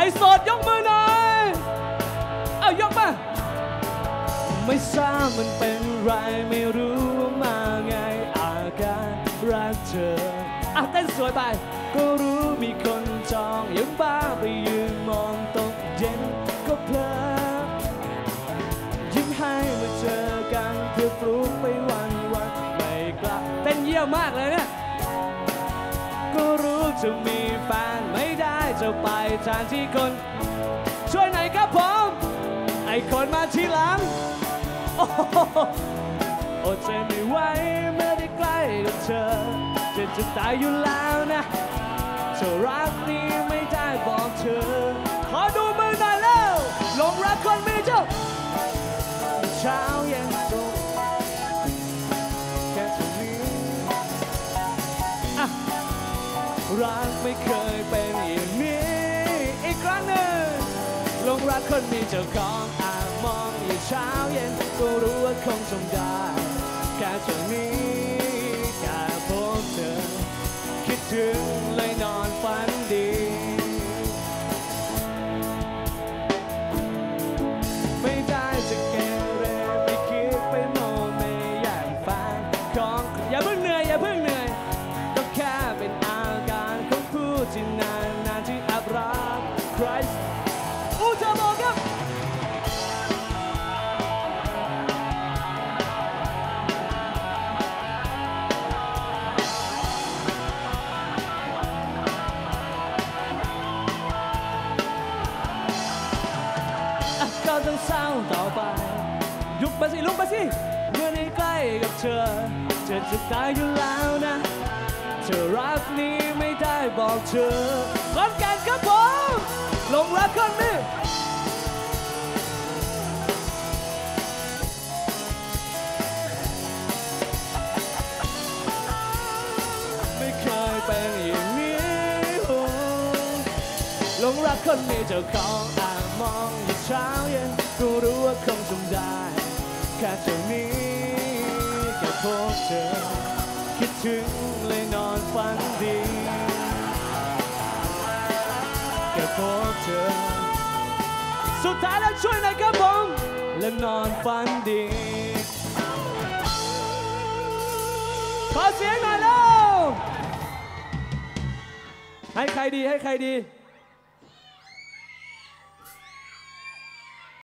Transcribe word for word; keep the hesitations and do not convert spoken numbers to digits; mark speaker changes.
Speaker 1: โสดยกมือหน่อยเอายกมาไม่ทราบมันเป็นไรไม่รู้ว่ามาไงอาการรักเธออ่ะเต้นสวยไปก็รู้มีคนจองยังบ้าไปยืนมองตกเย็นก็เพลินยิ้มให้มาเจอกันเพื่อปลุกไปวันวันไม่กลับเต้นเยี่ยมมากเลยเนี่ยก็รู้จะมีแฟนไม่ได้จะไปทางที่คนช่วยหน่อยครับผมไอ้คนมาทีหลังโอ้โอดใจไม่ไหวเมื่อได้ใกล้กับเธอจะจะตายอยู่แล้วนะเธอรักนี้ไม่ได้บอกเธอขอดูมือหน่อยแล้วหลงรักคนมีเจ้าเช้าเย็นตกแค่เท่านี้อ่ะรักไม่เคยเป็นอย่างนี้อีกครั้งหนึ่งหลงรักคนมีเจ้าของอ่างมองอยู่เช้าเย็นก็รู้ว่าคงจำได้แค่เท่านี้แค่พบเธอคิดถึงเลยนอนฝันดีไม่ได้จะเกเรไม่คิดไปโมไม่อยากฟังของอย่าเพิ่งเหนื่อยอย่าเพิ่งเหนื่อยก็แค่เป็นอาการของผู้ที่นานนานที่แอบรักใครอู้จะบอกครับก็ต้องเศร้าต่อไปลุกมาสิลุกมาสิเมื่อได้ใกล้กับเธอเธอจะตายอยู่แล้วนะเธอรักนี้ไม่ได้บอกเธอคนแก่นครับผมหลงรักคนนี้ไม่เคยเป็นอย่างนี้หลงรักคนมีเจ้าของอ่างมองอยู่เช้าเย็นก็รู้ว่าคงจำได้แค่เท่านี้แค่พบเธอคิดถึงเลยนอนฝันดีแค่พบเธอสุดท้ายแล้วช่วยหน่อยครับผมและนอนฝันดีขอเสียงหน่อยแล้วให้ใครดีให้ใครดี